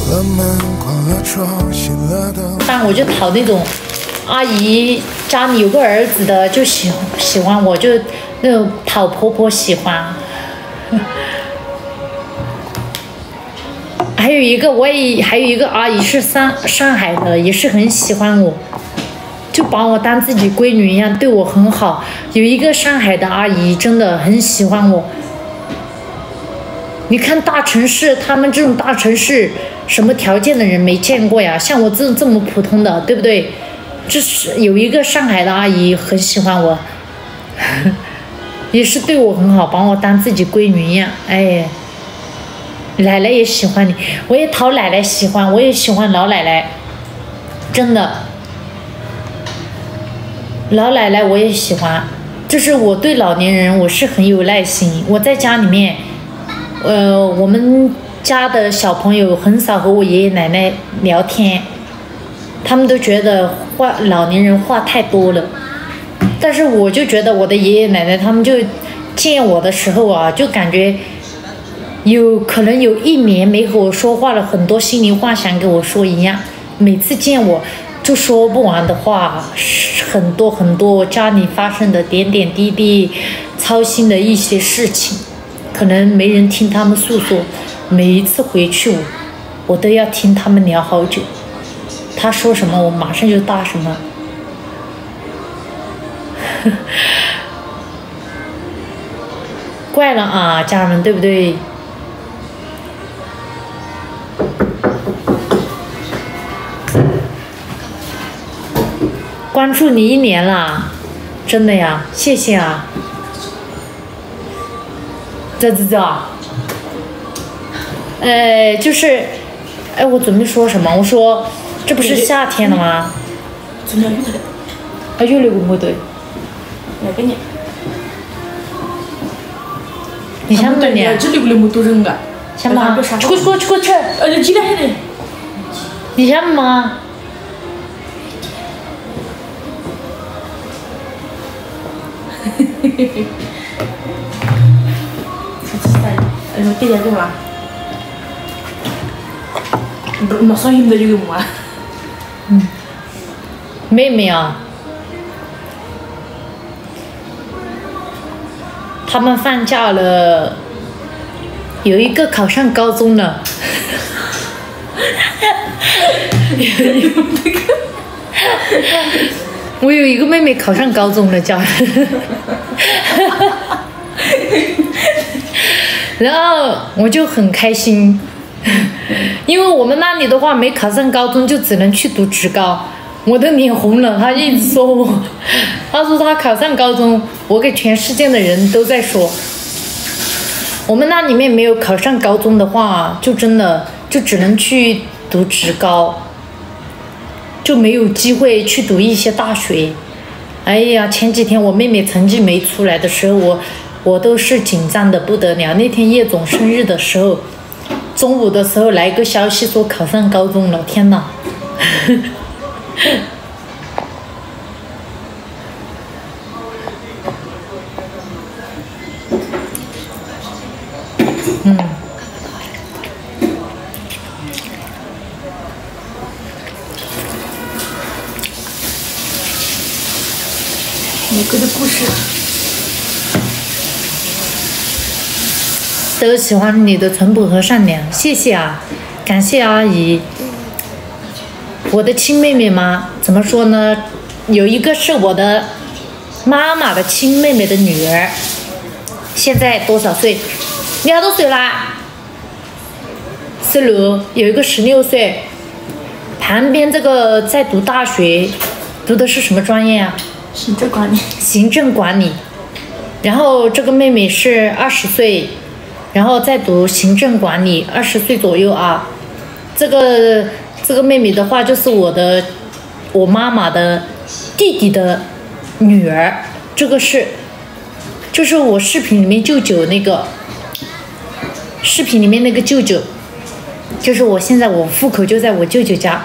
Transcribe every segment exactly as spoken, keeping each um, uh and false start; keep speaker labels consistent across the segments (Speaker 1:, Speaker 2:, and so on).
Speaker 1: 但我就讨那种阿姨家里有个儿子的，就喜喜欢我，就那种讨婆婆喜欢。还有一个，我也还有一个阿姨是上上海的，也是很喜欢我，就把我当自己闺女一样，对我很好。有一个上海的阿姨真的很喜欢我。你看大城市，他们这种大城市，什么条件的人没见过呀？像我这种这么普通的，对不对？就是有一个上海的阿姨很喜欢我，也是对我很好，把我当自己闺女一样。哎，奶奶也喜欢你，我也讨奶奶喜欢，我也喜欢老奶奶，真的。老奶奶我也喜欢，就是我对老年人我是很有耐心。我在家里面。呃，我们家的小朋友很少和我爷爷奶奶聊天，他们都觉得话老年人话太多了。但是我就觉得我的爷爷奶奶他们就见我的时候啊，就感觉有可能有一年没和我说话了，很多心里话想跟我说一样。每次见我就说不完的话，很多很多家里发生的点点滴滴，操心的一些事情。可能没人听他们诉说，每一次回去我，我都要听他们聊好久。他说什么，我马上就答什么。怪了啊，家人们，对不对？关注你一年了，真的呀，谢谢啊。这这这，呃，就是，哎，我准备说什么？我说，这不是夏天了吗？啊，有那个么对？
Speaker 2: 那个呢？
Speaker 1: 你想么呢？
Speaker 2: 这里不那么多人啊？
Speaker 1: 想吗？去去去去去！
Speaker 2: 呃，几点的？
Speaker 1: 你想吗？
Speaker 2: 嘿嘿嘿嘿。哎，我爹家干嘛？不，没上瘾的就干嘛？
Speaker 1: 嗯，妹妹啊，他们放假了，有一个考上高中了。我有一个妹妹考上高中了，叫。然后我就很开心，因为我们那里的话没考上高中就只能去读职高，我都脸红了。他一直说我，他说他考上高中，我给全世界的人都在说，我们那里面没有考上高中的话，就真的就只能去读职高，就没有机会去读一些大学。哎呀，前几天我妹妹成绩没出来的时候，我。我都是紧张的不得了。那天叶总生日的时候，中午的时候来个消息说考上高中了，天哪！嗯。
Speaker 2: 每个的故事。
Speaker 1: 都喜欢你的淳朴和善良，谢谢啊，感谢阿姨。我的亲妹妹吗？怎么说呢？有一个是我的妈妈的亲妹妹的女儿，现在多少岁？你好多岁啦？十六，有一个十六岁，旁边这个在读大学，读的是什么专业啊？
Speaker 2: 行政管理。
Speaker 1: 行政管理。然后这个妹妹是二十岁。然后再读行政管理，二十岁左右啊。这个这个妹妹的话，就是我的我妈妈的弟弟的女儿。这个是，就是我视频里面舅舅那个，视频里面那个舅舅，就是我现在我户口就在我舅舅家。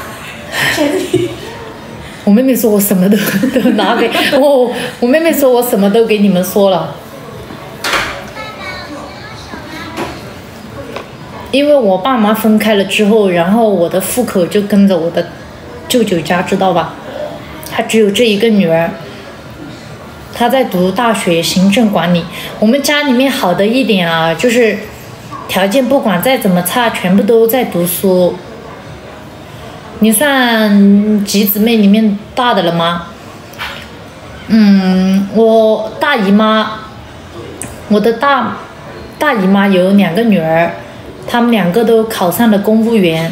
Speaker 1: 我妹妹说我什么都都拿给我，我妹妹说我什么都给你们说了。 因为我爸妈分开了之后，然后我的户口就跟着我的舅舅家，知道吧？他只有这一个女儿，她在读大学行政管理。我们家里面好的一点啊，就是条件不管再怎么差，全部都在读书。你算几姊妹里面大的了吗？嗯，我大姨妈，我的大大姨妈有两个女儿，她们两个都考上了公务员，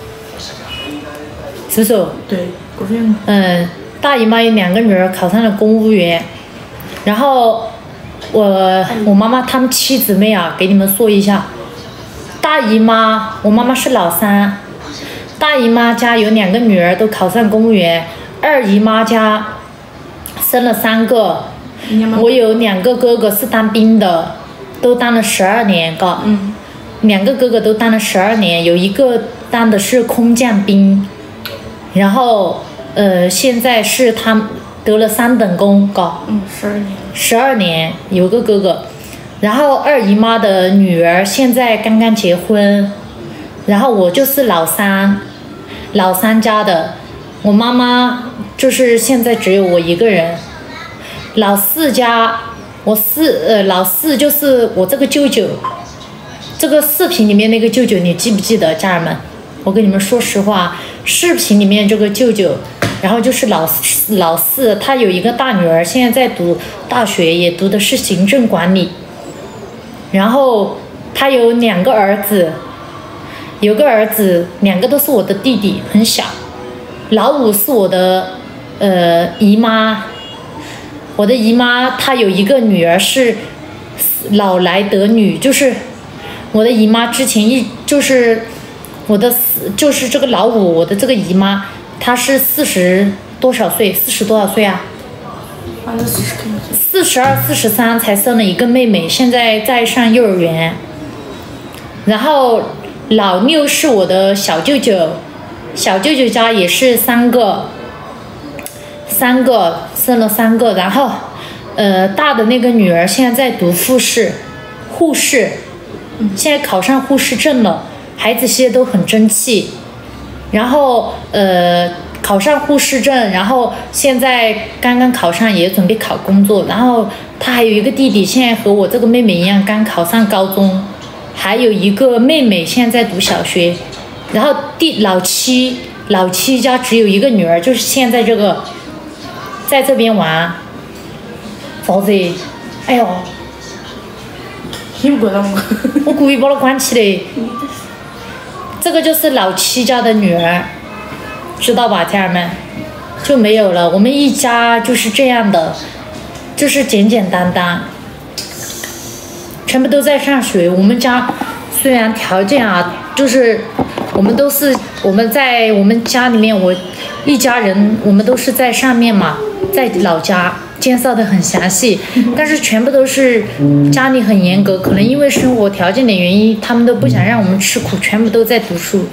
Speaker 1: 是不是？
Speaker 2: 对，公务员。
Speaker 1: 嗯，大姨妈有两个女儿考上了公务员，然后我我妈妈她们七姊妹啊，给你们说一下，大姨妈，我妈妈是老三，大姨妈家有两个女儿都考上公务员，二姨妈家生了三个，我有两个哥哥是当兵的，都当了十二年个，
Speaker 2: 嗯，
Speaker 1: 两个哥哥都当了十二年，有一个当的是空降兵，然后呃现在是他得了三等功个，
Speaker 2: 嗯，十二年，
Speaker 1: 十二年有个哥哥，然后二姨妈的女儿现在刚刚结婚，然后我就是老三，老三家的，我妈妈就是现在只有我一个人，老四家，我四呃老四就是我这个舅舅，这个视频里面那个舅舅你记不记得，家人们？我跟你们说实话，视频里面这个舅舅，然后就是老老四，他有一个大女儿，现在在读大学，也读的是行政管理，然后他有两个儿子。有个儿子，两个都是我的弟弟，很小。老五是我的呃姨妈，我的姨妈她有一个女儿是老来得女，就是我的姨妈之前一就是我的就是这个老五，我的这个姨妈她是四十多少岁？四十多少岁啊？
Speaker 2: 反正四十肯定。
Speaker 1: 四十二、四十三才生了一个妹妹，现在在上幼儿园。然后。老六是我的小舅舅，小舅舅家也是三个，三个生了三个，然后，呃，大的那个女儿现在在读护士，护士，现在考上护士证了，孩子现在都很争气，然后呃考上护士证，然后现在刚刚考上也准备考工作，然后他还有一个弟弟，现在和我这个妹妹一样刚考上高中。还有一个妹妹现在在读小学，然后第老七老七家只有一个女儿，就是现在这个，在这边玩。嫂子，哎呦，
Speaker 2: 你不关吗？
Speaker 1: 我故意把它关起的。这个就是老七家的女儿，知道吧，家人们？就没有了。我们一家就是这样的，就是简简单单。全部都在上学。我们家虽然条件啊，就是我们都是我们在我们家里面，我一家人我们都是在上面嘛，在老家介绍的很详细，但是全部都是家里很严格，可能因为生活条件的原因，他们都不想让我们吃苦，全部都在读书。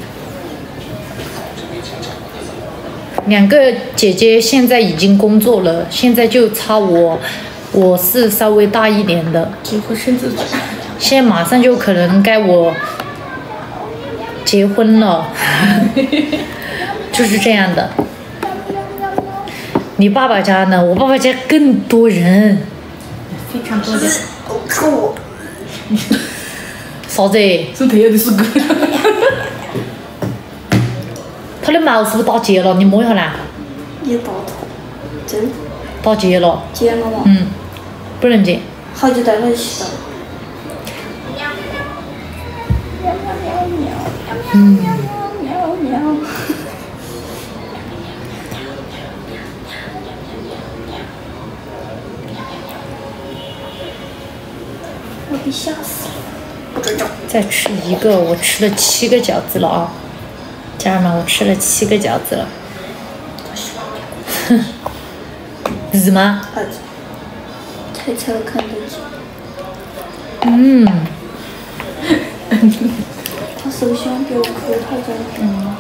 Speaker 1: 两个姐姐现在已经工作了，现在就差我。我是稍微大一点的，
Speaker 2: 结婚生子，
Speaker 1: 现在马上就可能该我结婚了，就是这样的。你爸爸家呢？我爸爸家更多人，
Speaker 2: 非常多的。我靠我！
Speaker 1: 啥子？
Speaker 2: 是特有的是个。
Speaker 1: 他的毛是不是打结了？你摸一下啦。
Speaker 3: 也打的，真。
Speaker 1: 打结了。
Speaker 3: 结了吗？
Speaker 1: 嗯。不能接。
Speaker 3: 好久待会洗澡。
Speaker 1: 嗯。
Speaker 3: 我被吓死了。
Speaker 1: 再吃一个，我吃了七个饺子了啊！家人们，我吃了七个饺子了。哼。是吗？
Speaker 3: 猜猜看得见。
Speaker 1: 嗯。
Speaker 3: 他是不是想给我抠他这？
Speaker 1: 嗯。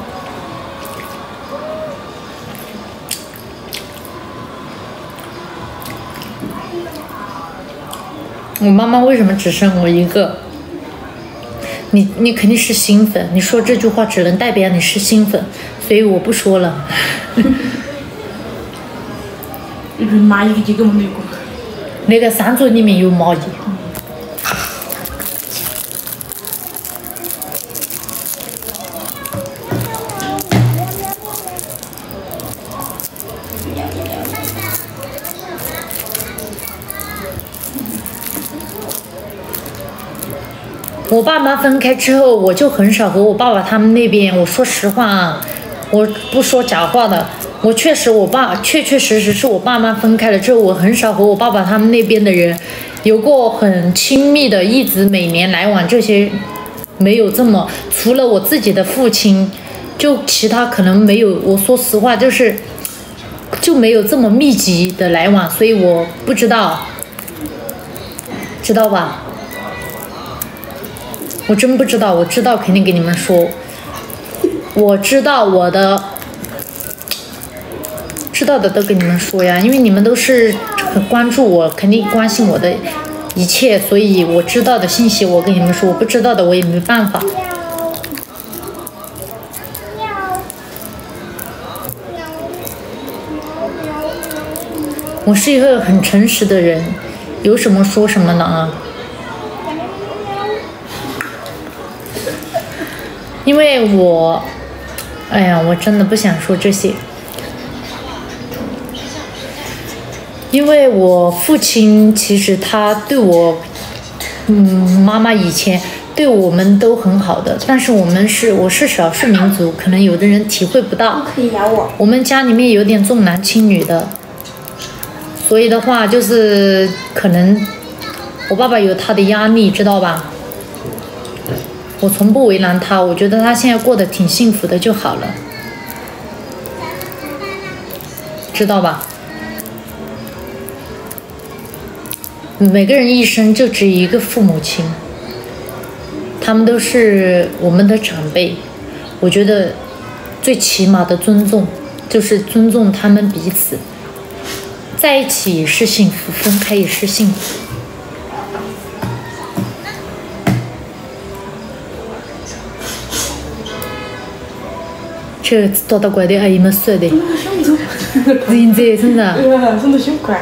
Speaker 1: 我妈妈为什么只生我一个？ 你你肯定是新粉，你说这句话只能代表你是新粉，所以我不说了。
Speaker 2: 你说蚂蚁几个没有过？
Speaker 1: 那个山竹里面有蚂蚁。我爸妈分开之后，我就很少和我爸爸他们那边。我说实话啊，我不说假话的。我确实，我爸确确实实是我爸妈分开了之后，我很少和我爸爸他们那边的人有过很亲密的，一直每年来往这些没有这么。除了我自己的父亲，就其他可能没有。我说实话，就是就没有这么密集的来往，所以我不知道，知道吧？我真不知道，我知道肯定给你们说。我知道我的，知道的都跟你们说呀，因为你们都是很关注我，肯定关心我的一切，所以我知道的信息我跟你们说，我不知道的我也没办法。我是一个很诚实的人，有什么说什么呢啊？因为我，哎呀，我真的不想说这些。因为我父亲其实他对我，嗯，妈妈以前对我们都很好的，但是我们是我是少数民族，可能有的人体会不到。
Speaker 3: 可以咬我。
Speaker 1: 我们家里面有点重男轻女的，所以的话就是可能我爸爸有他的压力，知道吧？我从不为难他，我觉得他现在过得挺幸福的就好了，知道吧？每个人一生就只有一个父母亲，他们都是我们的长辈，我觉得最起码的尊重就是尊重他们彼此，在一起也是幸福，分开也是幸福。这多大怪的阿姨们说的，人在身上。
Speaker 2: 呃，真的凶怪。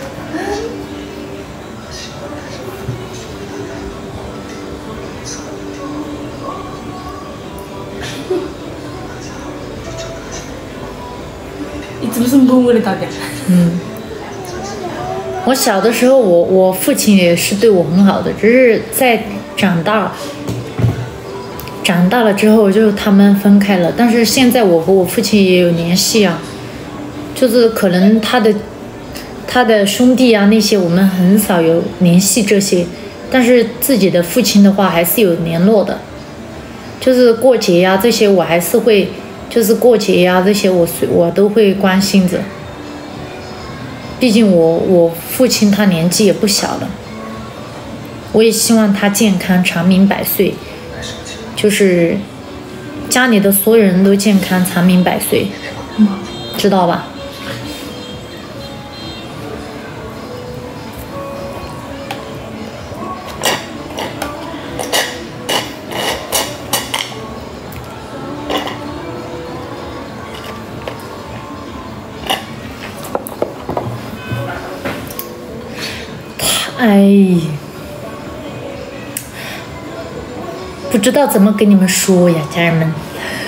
Speaker 2: 你是不是摸我的大的？
Speaker 1: 嗯。我小的时候，我我父亲也是对我很好的，只是在长大。长大了之后，就他们分开了。但是现在我和我父亲也有联系啊，就是可能他的他的兄弟啊那些，我们很少有联系这些。但是自己的父亲的话，还是有联络的。就是过节呀、啊、这些，我还是会，就是过节呀、啊、这些我，我我都会关心着。毕竟我我父亲他年纪也不小了，我也希望他健康长命百岁。就是家里的所有人都健康长命百岁，知道吧？太不知道怎么跟你们说呀，家人们。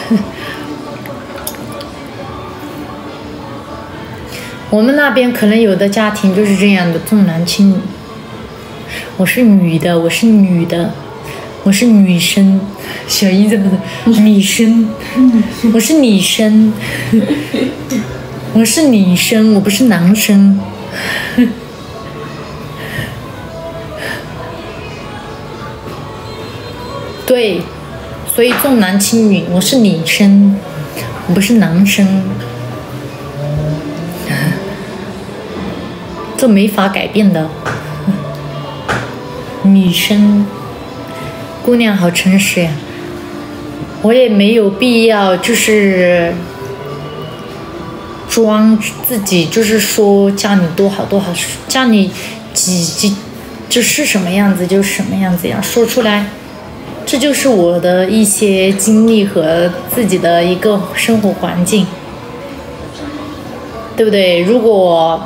Speaker 1: 我们那边可能有的家庭就是这样的，重男轻女。我是女的，我是女的，我是女生。小姨怎么的？女生，我是女生，我是女生，我不是男生。对，所以重男轻女，我是女生，我不是男生，这没法改变的。女生，姑娘好诚实呀，我也没有必要就是装自己，就是说家里多好多好，家里几几就是什么样子就是什么样子呀，说出来。 这就是我的一些经历和自己的一个生活环境，对不对？如果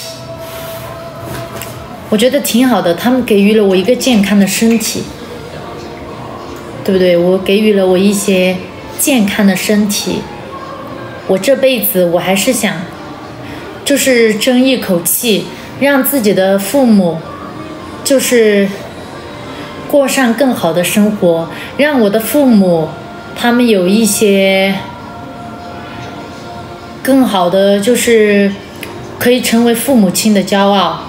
Speaker 1: 我觉得挺好的，他们给予了我一个健康的身体，对不对？我给予了我一些健康的身体，我这辈子我还是想，就是争一口气，让自己的父母，就是过上更好的生活，让我的父母他们有一些更好的，就是可以成为父母亲的骄傲。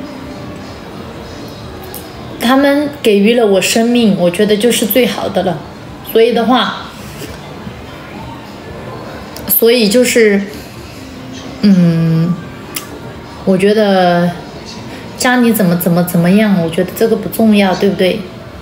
Speaker 1: 他们给予了我生命，我觉得就是最好的了。所以的话，所以就是，嗯，我觉得家里怎么怎么怎么样，我觉得这个不重要，对不对？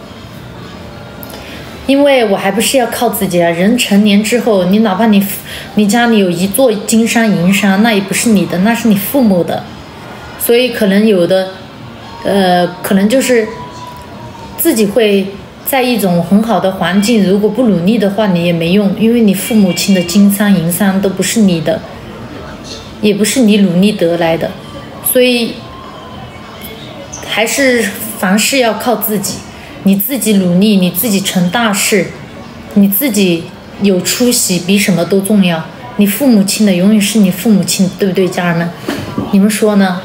Speaker 1: 因为我还不是要靠自己啊。人成年之后，你哪怕你你家里有一座金山银山，那也不是你的，那是你父母的。所以可能有的，呃，可能就是自己会在一种很好的环境，如果不努力的话，你也没用，因为你父母亲的金山银山都不是你的，也不是你努力得来的。所以还是凡事要靠自己。你自己努力，你自己成大事，你自己有出息，比什么都重要。你父母亲的永远是你父母亲，对不对，家人们？你们说呢？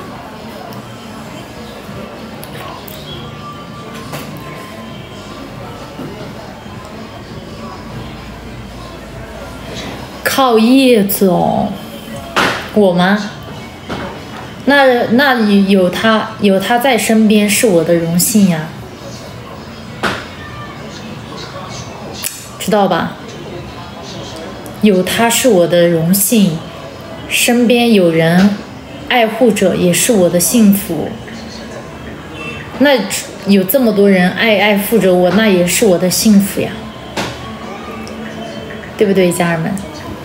Speaker 1: 靠叶子哦，我吗？那那有他有他在身边是我的荣幸呀。知道吧？有他是我的荣幸，身边有人爱护着也是我的幸福。那有这么多人爱爱护着我，那也是我的幸福呀，对不对，家人们？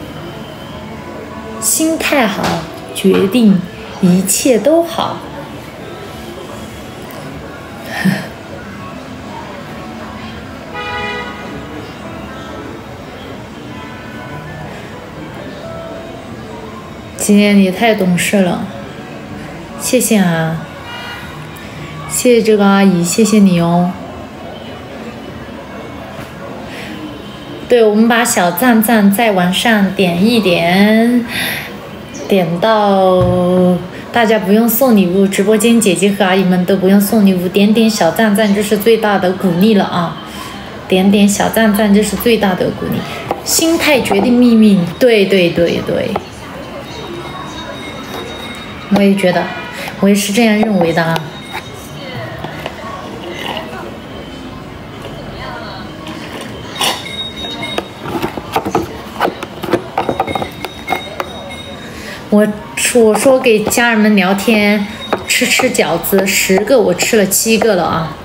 Speaker 1: 心态好，决定一切都好。今天你太懂事了，谢谢啊，谢谢这个阿姨，谢谢你哦。对，我们把小赞赞再往上点一点，点到大家不用送礼物，直播间姐姐和阿姨们都不用送礼物，点点小赞赞就是最大的鼓励了啊！点点小赞赞就是最大的鼓励，心态决定命运，对对对对。我也觉得，我也是这样认为的啊。我我说给家人们聊天，吃吃饺子，十个我吃了七个了啊。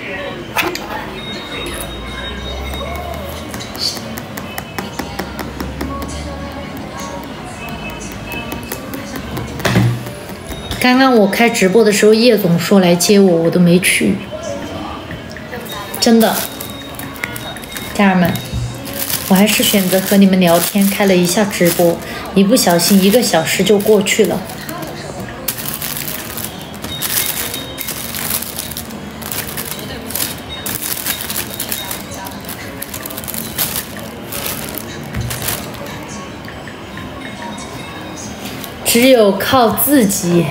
Speaker 1: 刚刚我开直播的时候，叶总说来接我，我都没去。真的，家人们，我还是选择和你们聊天，开了一下直播，一不小心一个小时就过去了。只有靠自己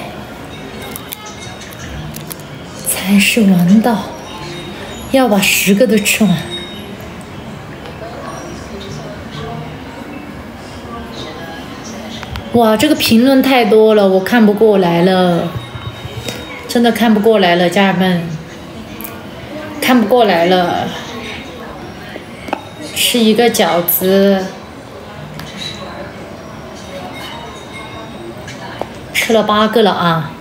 Speaker 1: 才是王道，要把十个都吃完。哇，这个评论太多了，我看不过来了，真的看不过来了，家人们，看不过来了。吃一个饺子，吃了八个了啊！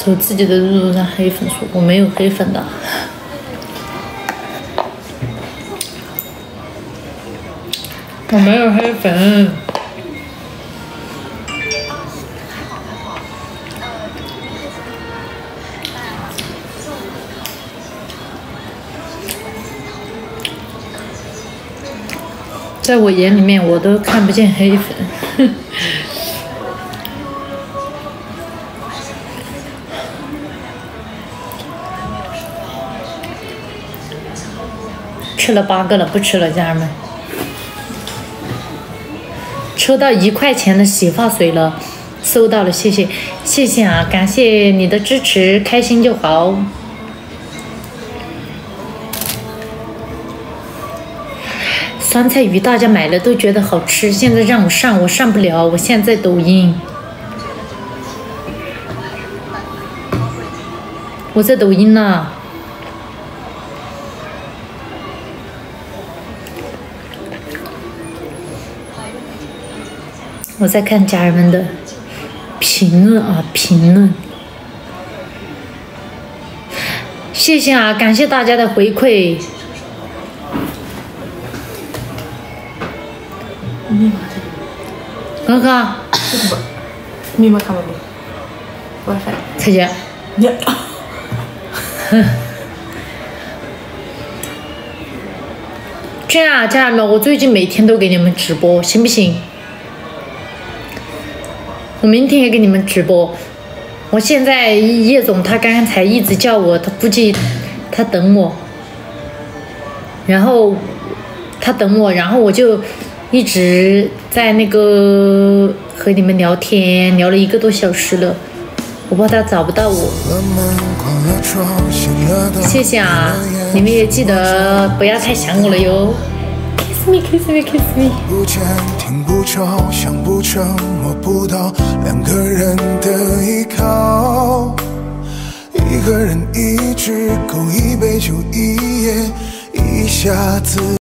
Speaker 1: 走自己的路让黑粉说，我没有黑粉的。我没有黑粉。在我眼里面，我都看不见黑粉。吃了八个了，不吃了，家人们。抽到一块钱的洗发水了，收到了，谢谢，谢谢啊，感谢你的支持，开心就好。酸菜鱼大家买了都觉得好吃，现在让我上我上不了，我现在抖音，我在抖音呢。我在看家人们的评论啊，评论，谢谢啊，感谢大家的回馈。
Speaker 2: 密码
Speaker 1: 哥哥，
Speaker 2: 密码看不懂 ，WiFi。
Speaker 1: 彩姐，
Speaker 2: 你，
Speaker 1: 这样啊，家人们，我最近每天都给你们直播，行不行？我明天也给你们直播。我现在叶总他刚才一直叫我，他估计他等我，然后他等我，然后我就一直在那个和你们聊天，聊了一个多小时了，我怕他找不到我。谢谢啊，你们也记得不要太想我了哟。Kiss me, kiss me, kiss me。
Speaker 4: 不见听不着，想不成摸不到，两个人的依靠，一个人一支够一杯酒一夜，一下子。